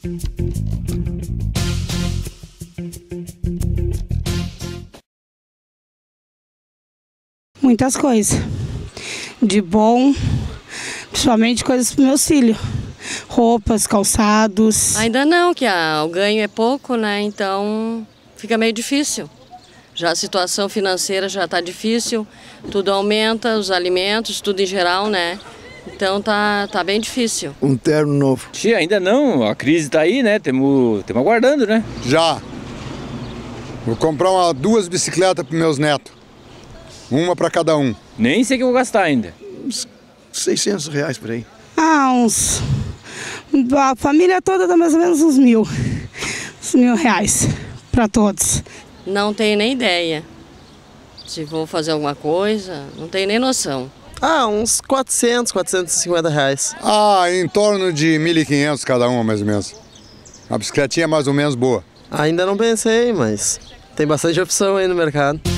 Muitas coisas. De bom, principalmente coisas para os meus filhos. Roupas, calçados. Ainda não, que o ganho é pouco, né? Então fica meio difícil. Já a situação financeira já está difícil, tudo aumenta, os alimentos, tudo em geral, né? Então tá bem difícil. Um terno novo. Tia, ainda não, a crise tá aí, né? Temos aguardando, né? Já. Vou comprar 2 bicicletas para meus netos. Uma para cada um. Nem sei o que eu vou gastar ainda. Uns R$600 por aí. A família toda dá mais ou menos uns R$1.000 para todos. Não tenho nem ideia. Se vou fazer alguma coisa, não tenho nem noção. Uns R$450. Em torno de 1.500 cada uma, mais ou menos. A bicicletinha é mais ou menos boa. Ainda não pensei, mas tem bastante opção aí no mercado.